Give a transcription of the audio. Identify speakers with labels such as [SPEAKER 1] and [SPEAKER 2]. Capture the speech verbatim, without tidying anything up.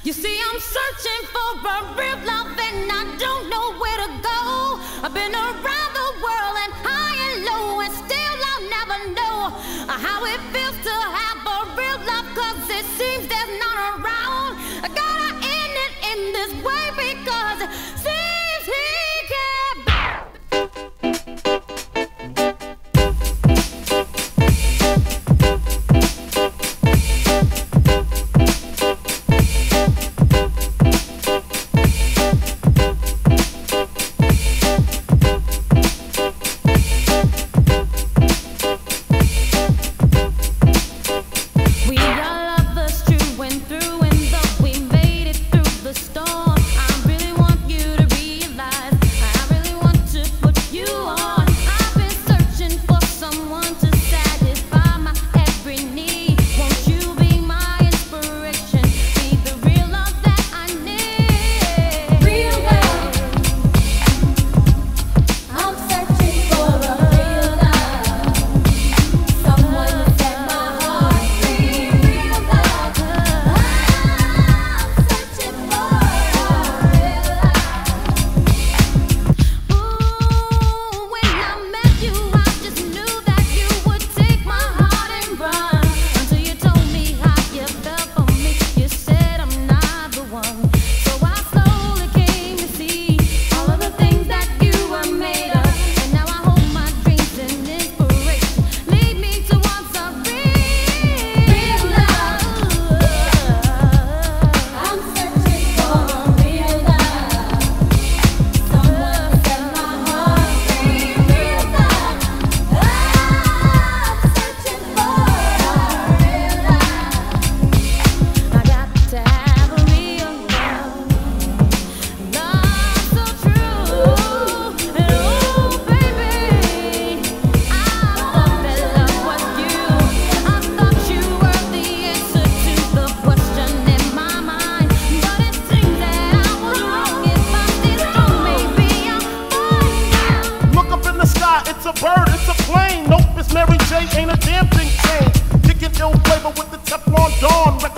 [SPEAKER 1] You see, I'm searching for a real love and I don't know where to go. I've been around the world and high and low, and still I'll never know how it feels to have a real love, cause it seems there's none around. I gotta end it in this way because it seems he can't bear.
[SPEAKER 2] It's a bird, it's a plane. Nope, it's Mary J, ain't a damn thing changed. Kicking ill flavor with the Teflon Dawn.